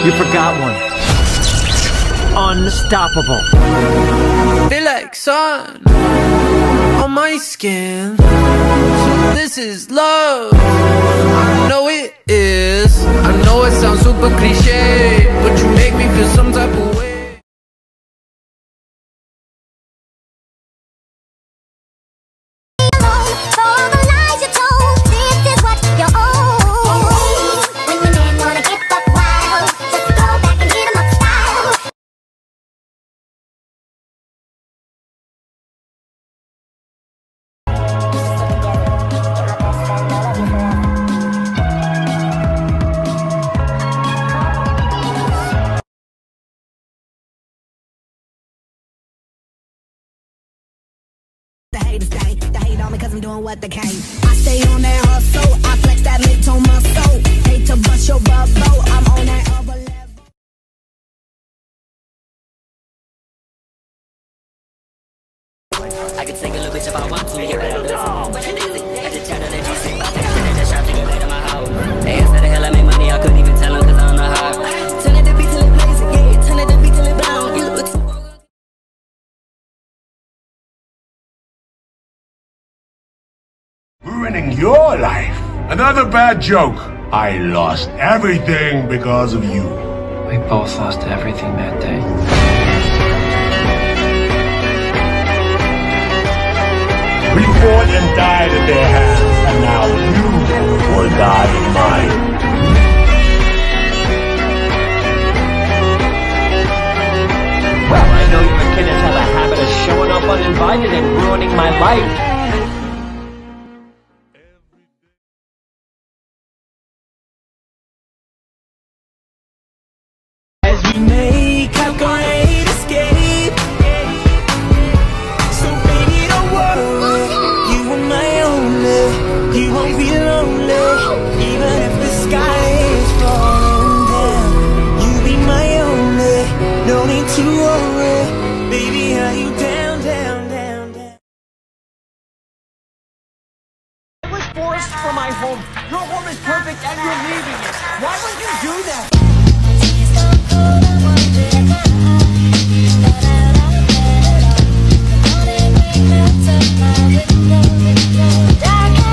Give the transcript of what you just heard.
You forgot one. Unstoppable. Feel like sun on my skin. So this is love. I know it is. I know it sounds super cliche, but you make me feel some type of way. They hate on me cause I'm doing what they can. I stay on that hustle, I flex that mid-tone muscle. Hate to bust your bubble, I'm on that other level. I can take a little bitch if I want to, yeah, but I'm listening. I just chatted that you say, I take it in the shop, take it later my house. They asked how the hell I make money, I couldn't even tell them cause I don't know how. Turn it to beat till it plays it, yeah, turn it to beat till it blown. You look too. Ruining your life. Another bad joke. I lost everything because of you. We both lost everything that day. We fought and died at their hands, and now you will die in mine. Well, I know you and Kenneth have a habit of showing up uninvited and ruining my life. We make our great escape. So baby, don't worry, you are my only. You won't be lonely, even if the sky is falling down. You be my only, no need to worry. Baby, are you down, down, down, down? I was forced from my home. Your home is perfect and you're leaving it. Why would you do that? Dark